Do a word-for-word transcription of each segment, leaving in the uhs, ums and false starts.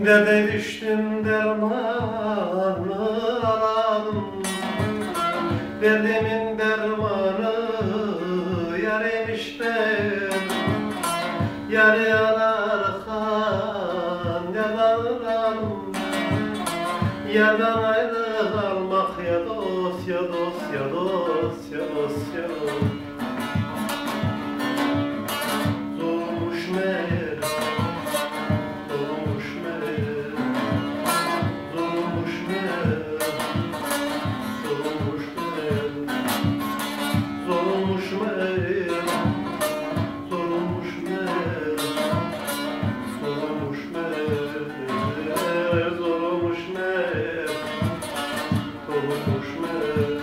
Derde düştüm dermanı alalım, derdimin dermanı yarıymış ben. Yarı yanarken yanarım, yadan ayrı kalmak ya dost ya dost ya dost ya dost ya dost. Zormuş meğer, zormuş meğer, zormuş meğer, zormuş meğer, zormuş meğer, zormuş meğer, zormuş meğer, zormuş meğer, zormuş meğer.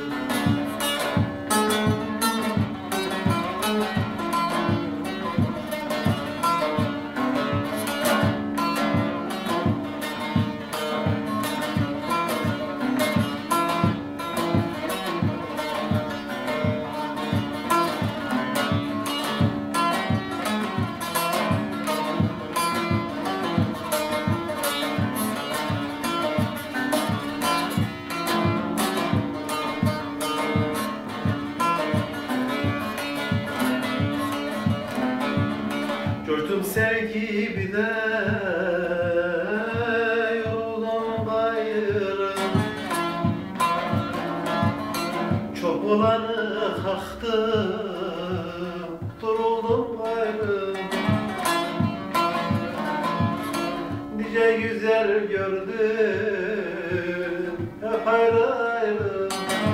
Coştum sevgi bir de yoruldum gayrı, çok olanı kalktım duruldum gayrı. Nice güzel gördüm hep ayrı ayrı,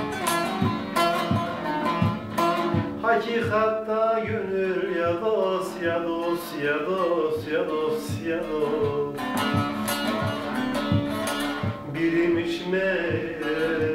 hakikatta gönül ya dost ya dost ya dost ya dost ya dost. Biriymiş meğer